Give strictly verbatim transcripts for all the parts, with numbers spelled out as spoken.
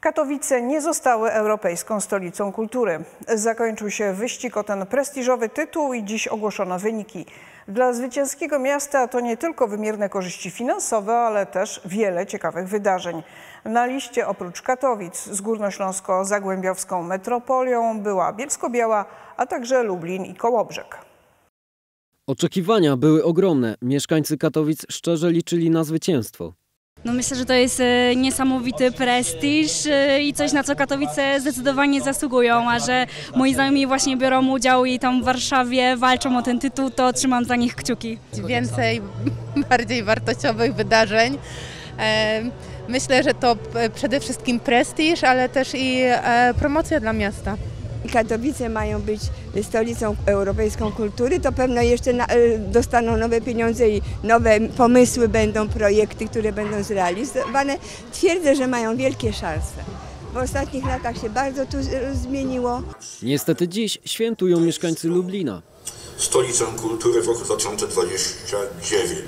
Katowice nie zostały europejską stolicą kultury. Zakończył się wyścig o ten prestiżowy tytuł i dziś ogłoszono wyniki. Dla zwycięskiego miasta to nie tylko wymierne korzyści finansowe, ale też wiele ciekawych wydarzeń. Na liście oprócz Katowic z górnośląsko-zagłębiowską metropolią była Bielsko-Biała, a także Lublin i Kołobrzeg. Oczekiwania były ogromne. Mieszkańcy Katowic szczerze liczyli na zwycięstwo. No myślę, że to jest e, niesamowity prestiż e, i coś, na co Katowice zdecydowanie zasługują, a że moi znajomi właśnie biorą udział i tam w Warszawie walczą o ten tytuł, to trzymam za nich kciuki. Więcej, bardziej wartościowych wydarzeń. E, myślę, że to przede wszystkim prestiż, ale też i e, promocja dla miasta. Katowice mają być stolicą europejską kultury, to pewno jeszcze na, dostaną nowe pieniądze i nowe pomysły będą, projekty, które będą zrealizowane. Twierdzę, że mają wielkie szanse. W ostatnich latach się bardzo tu zmieniło. Niestety dziś świętują mieszkańcy Lublina. Stolicą kultury w roku dwa tysiące dwudziestym dziewiątym.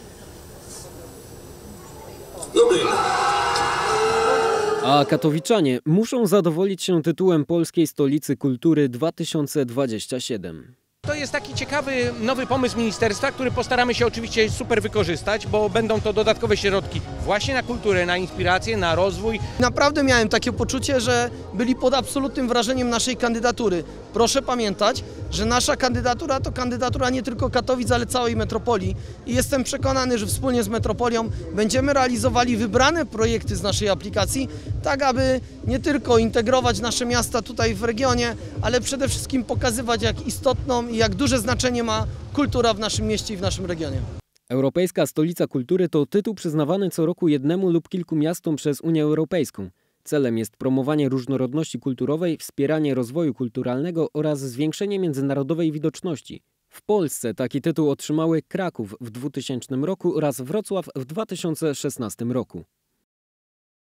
Lublin. A katowiczanie muszą zadowolić się tytułem Polskiej Stolicy Kultury dwa tysiące dwudziestego siódmego. To jest taki ciekawy, nowy pomysł ministerstwa, który postaramy się oczywiście super wykorzystać, bo będą to dodatkowe środki właśnie na kulturę, na inspirację, na rozwój. Naprawdę miałem takie poczucie, że byli pod absolutnym wrażeniem naszej kandydatury. Proszę pamiętać, że nasza kandydatura to kandydatura nie tylko Katowic, ale całej metropolii. I jestem przekonany, że wspólnie z metropolią będziemy realizowali wybrane projekty z naszej aplikacji, tak aby nie tylko integrować nasze miasta tutaj w regionie, ale przede wszystkim pokazywać, jak istotną i jak duże znaczenie ma kultura w naszym mieście i w naszym regionie. Europejska Stolica Kultury to tytuł przyznawany co roku jednemu lub kilku miastom przez Unię Europejską. Celem jest promowanie różnorodności kulturowej, wspieranie rozwoju kulturalnego oraz zwiększenie międzynarodowej widoczności. W Polsce taki tytuł otrzymały Kraków w dwutysięcznym roku oraz Wrocław w dwa tysiące szesnastym roku.